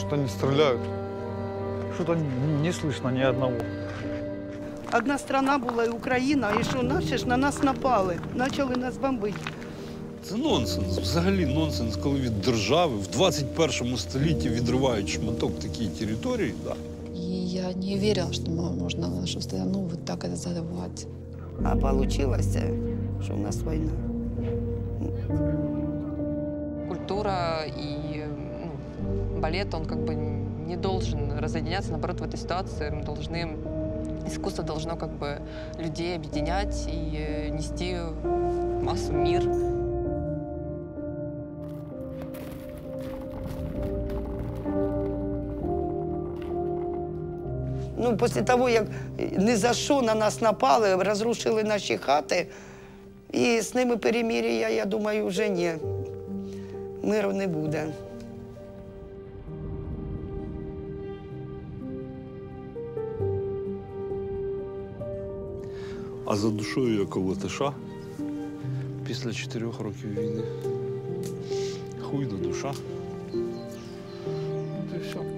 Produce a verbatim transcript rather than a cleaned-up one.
что они стреляют. Что-то не слышно ни одного. Одна страна була, і Україна, і що наші ж на нас напали, почали нас бомбити. Це нонсенс, взагалі нонсенс, коли від держави в двадцять першому столітті відривають шматок такої території. Да. И я не верила, что можно нашу страну вот так это завоевать. А вийшло, що в нас війна. Культура и ну, балет, он как бы не должен разъединяться. Наоборот, в этой ситуации мы должны, искусство должно как бы людей объединять и нести в массу мир. Ну, після того, як ні за що на нас напали, розрушили наші хати, і з ними перемир'я, я думаю, вже ні. Миру не буде. А за душою як у Латиша після чотирьох років війни. Хуйна душа. От і все.